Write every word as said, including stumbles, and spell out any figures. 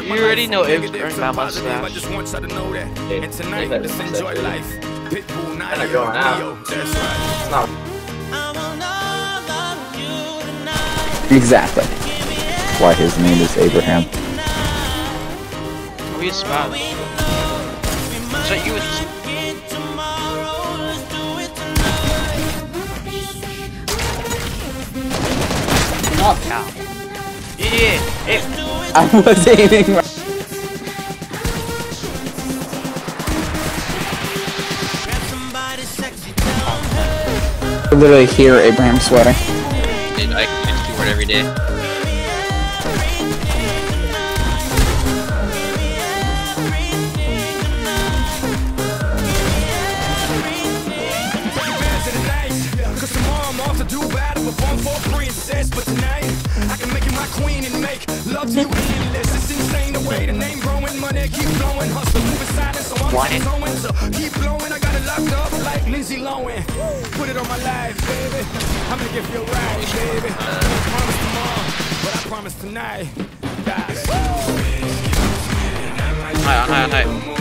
You already know Ibs earned that much slash. I just want y'all to know that. Yeah, And tonight, yeah, let's that's enjoy it. life. Pitbull, They're not going out. That's right. No. Exactly. Why his name is Abraham. We a Spanish. So you would. Oh. Yeah. It, I was aiming right. I literally hear Abraham sweating. Dude, I can do it every day. Cause tomorrow I'm off to do battle, perform for a princess. But tonight, I can make you my queen and make love to you endless. It's insane the way the name growing, money keep flowing. Hustle, moving silent, so I'm going to keep blowing. I got it locked up like Lindsay Lohan. Put it on my life, baby. I'm gonna give you a ride, baby. I promise tomorrow, but I promise tonight. Guys. Hi, hi, hi.